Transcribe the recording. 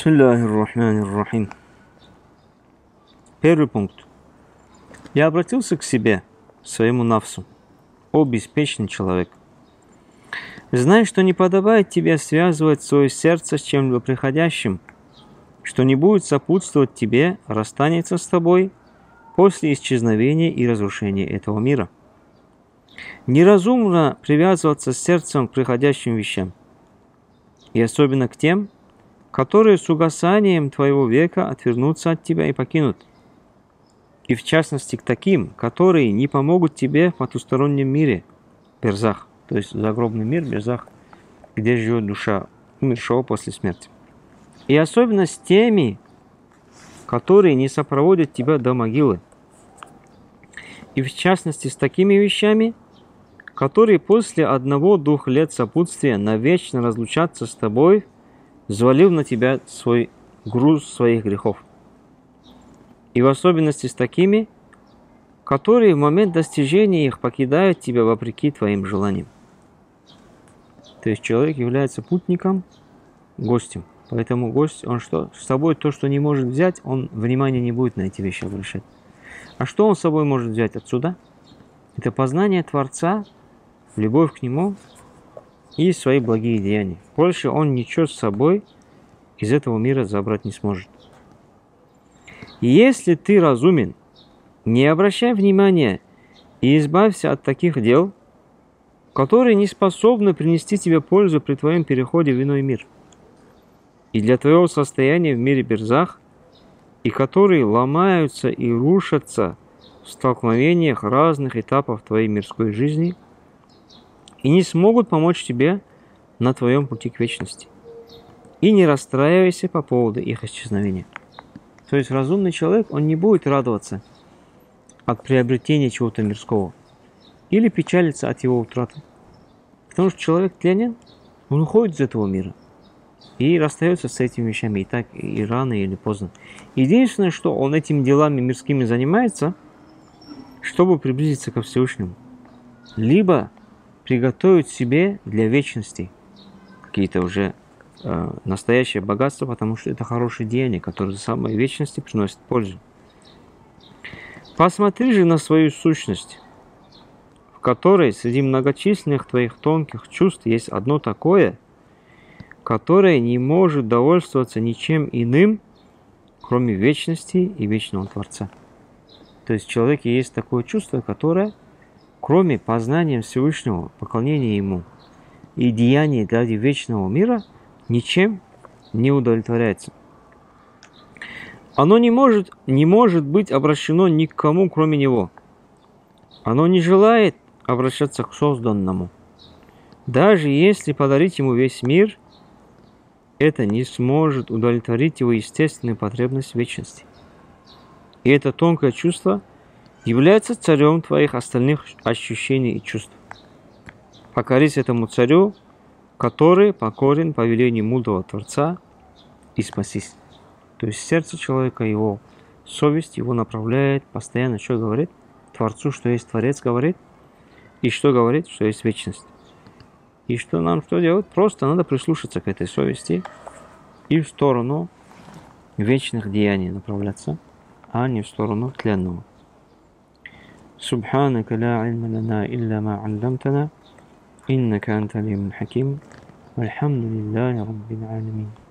Бисмиллахир-рахманир-рахим. Первый пункт. Я обратился к себе, своему нафсу, о беспечный человек. Знай, что не подобает тебе связывать свое сердце с чем-либо приходящим, что не будет сопутствовать тебе, расстанется с тобой после исчезновения и разрушения этого мира. Неразумно привязываться сердцем к приходящим вещам, и особенно к тем, которые с угасанием твоего века отвернутся от тебя и покинут, и в частности к таким, которые не помогут тебе в потустороннем мире, берзах, то есть загробный мир, берзах, где живет душа умершего после смерти. И особенно с теми, которые не сопроводят тебя до могилы, и в частности с такими вещами, которые после 1-2 лет сопутствия навечно разлучатся с тобой, взвалив на тебя свой груз своих грехов. И в особенности с такими, которые в момент достижения их покидают тебя вопреки твоим желаниям. То есть человек является путником, гостем. Поэтому гость, он что? С собой то, что не может взять, он внимания не будет на эти вещи обращать. А что он с собой может взять отсюда? Это познание Творца, любовь к Нему и свои благие деяния. Больше он ничего с собой из этого мира забрать не сможет. И если ты разумен, не обращай внимания и избавься от таких дел, которые не способны принести тебе пользу при твоем переходе в иной мир и для твоего состояния в мире берзах, и которые ломаются и рушатся в столкновениях разных этапов твоей мирской жизни и не смогут помочь тебе на твоем пути к вечности. И не расстраивайся по поводу их исчезновения. То есть разумный человек, он не будет радоваться от приобретения чего-то мирского или печалиться от его утраты. Потому что человек тленен, он уходит из этого мира и расстается с этими вещами и так, и рано, или поздно. Единственное, что он этими делами мирскими занимается, чтобы приблизиться ко Всевышнему, либо приготовить себе для вечности какие-то уже настоящее богатство, потому что это хорошее деяние, которое за самой вечности приносит пользу. Посмотри же на свою сущность, в которой среди многочисленных твоих тонких чувств есть одно такое, которое не может довольствоваться ничем иным, кроме вечности и вечного Творца. То есть в человеке есть такое чувство, которое, кроме познания Всевышнего, поклонения Ему и деяний ради вечного мира, ничем не удовлетворяется. Оно не может быть обращено ни к кому, кроме Него. Оно не желает обращаться к созданному. Даже если подарить ему весь мир, это не сможет удовлетворить его естественную потребность в вечности. И это тонкое чувство является царем твоих остальных ощущений и чувств. Покорись этому царю, который покорен повелению мудрого Творца, и спасись. То есть сердце человека, его совесть его направляет постоянно, что говорит? Творцу, что есть Творец, говорит. И что говорит? Что есть вечность. И что нам что делать? Просто надо прислушаться к этой совести и в сторону вечных деяний направляться, а не в сторону тленного. Субханака ла илма лана илля ма аллямтана, иннака анта алимул хаким. Вальхамдулиллахи раббил аламин.